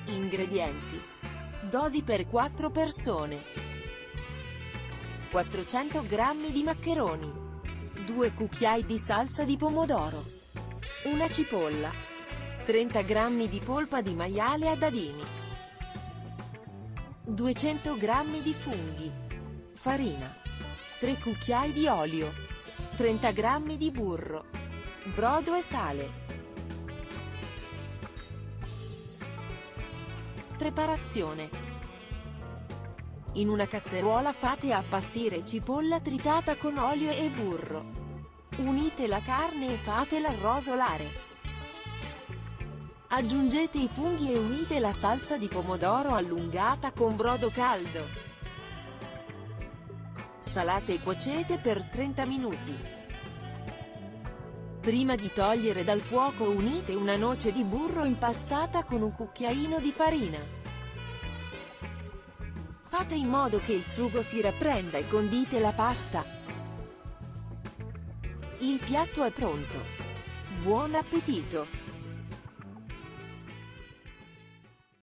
Ingredienti. Dosi per 4 persone. 400 g di maccheroni. 2 cucchiai di salsa di pomodoro. Una cipolla. 30 g di polpa di maiale a dadini. 200 g di funghi. Farina. 3 cucchiai di olio. 30 g di burro. Brodo e sale. Preparazione. In una casseruola fate appassire cipolla tritata con olio e burro. Unite la carne e fatela rosolare. Aggiungete i funghi e unite la salsa di pomodoro allungata con brodo caldo. Salate e cuocete per 30 minuti. Prima di togliere dal fuoco unite una noce di burro impastata con un cucchiaino di farina. Fate in modo che il sugo si rapprenda e condite la pasta. Il piatto è pronto. Buon appetito!